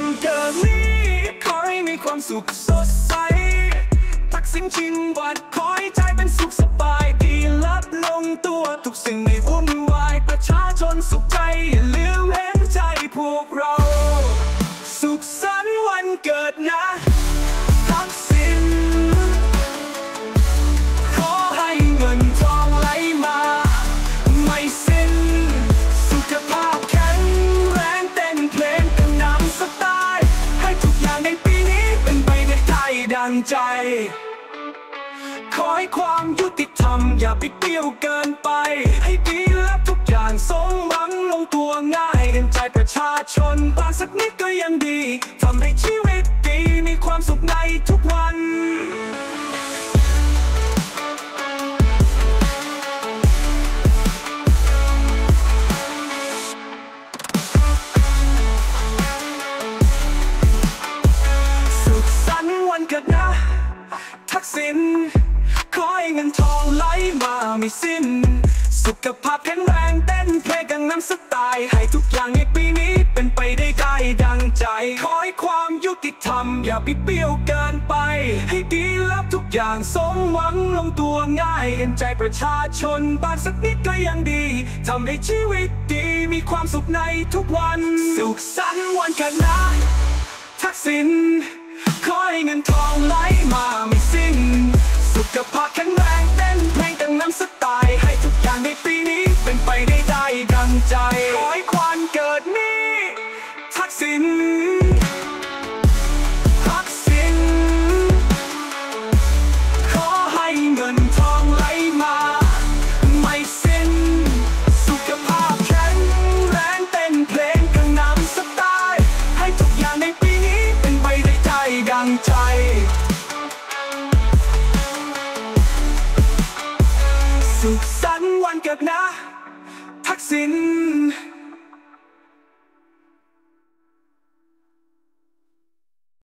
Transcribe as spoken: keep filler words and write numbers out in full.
เกิดนี้ขอให้มีความสุขสดใสทักษิณชินวัตรขอให้ใจเป็นสุขสบายดีรับลงตัวทุกสิ่งไม่วุ่นวายประชาชนสุขใจอย่าลืมเห็นใจพวกเราสุขสันต์วันเกิดนะทักษิณขอให้เงินทองไหลมาไม่สิ้นสุขภาพแข็งแรงเต้นเพลงกันนำสไตล์ให้ทุกอย่างในปีนี้เป็นไปในใจดังใจขอให้ความยุติธรรมอย่าไปเปี้ยวเกินไปให้ดีและทุกอย่างสมหวังลงตัวง่ายกันใจประชาชนบางสักนิดก็ยังดีทำให้ชีวิตดีมีความสุขในทุกวันสุขสันต์วันเกิดนะทักษิณขอให้เงินทองไหลมาไม่สิ้นสุขภาพแข็งแรงเต้นเพลงกังนำสไตล์ให้ทุกอย่างในปีนี้เป็นไปได้ได้ดังใจขอให้ความยุติธรรมอย่าไปเปี้ยวเกินไปให้ดีและทุกอย่างสมหวังลงตัวง่ายเห็นใจประชาชนบางสักนิดก็ยังดีทำให้ชีวิตดีมีความสุขในทุกวันสุขสันต์วันเกิดนะทักษิณขอให้เงินทองไหลมาไม่สิ้นสุขภาพแข็งแรงเต้นเพลงกังนำสไตล์ให้ทุกอย่างในปีนี้เป็นไปได้ได้ดังใจขอให้วันเกิดนี้ทักษิณทักษิณขอให้เงินทองไหลมาไม่สิ้นสุขภาพแข็งแรงเต้นเพลงกังนำสไตล์ให้ทุกอย่างในปีนี้เป็นไปได้ได้ดังใจสุขสันต์วันเกิดนะทักษิณ